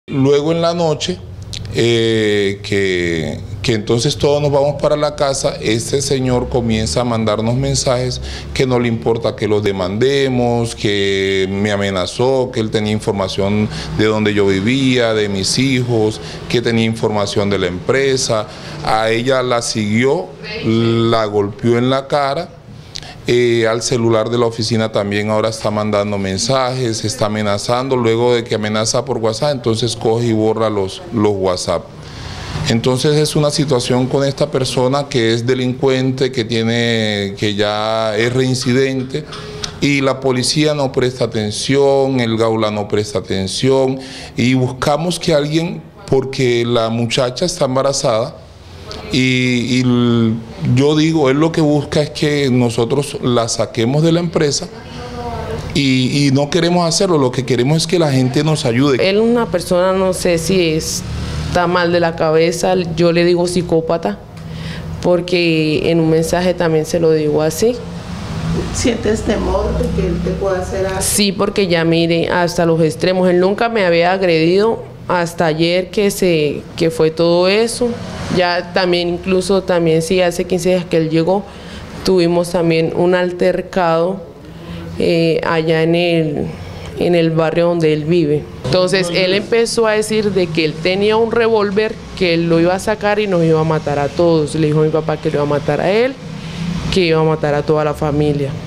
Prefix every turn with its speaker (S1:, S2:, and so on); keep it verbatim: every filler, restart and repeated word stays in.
S1: Luego en la noche, eh, que, que entonces todos nos vamos para la casa, este señor comienza a mandarnos mensajes que no le importa que los demandemos, que me amenazó, que él tenía información de donde yo vivía, de mis hijos, que tenía información de la empresa. A ella la siguió, la golpeó en la cara. Eh, al celular de la oficina también ahora está mandando mensajes, está amenazando, luego de que amenaza por WhatsApp, entonces coge y borra los, los WhatsApp. Entonces es una situación con esta persona que es delincuente, que, tiene, que ya es reincidente, y la policía no presta atención, el Gaula no presta atención, y buscamos que alguien, porque la muchacha está embarazada, Y, y yo digo, él lo que busca es que nosotros la saquemos de la empresa y, y no queremos hacerlo, lo que queremos es que la gente nos ayude.
S2: Él es una persona, no sé si está mal de la cabeza, yo le digo psicópata, porque en un mensaje también se lo digo así.
S3: ¿Sientes temor de que él te pueda hacer algo?
S2: Sí, porque ya mire, hasta los extremos, él nunca me había agredido hasta ayer que, se, que fue todo eso. Ya también, incluso también sí, hace quince días que él llegó, tuvimos también un altercado eh, allá en el, en el barrio donde él vive. Entonces él empezó a decir de que él tenía un revólver, que él lo iba a sacar y nos iba a matar a todos. Le dijo a mi papá que lo iba a matar a él, que iba a matar a toda la familia.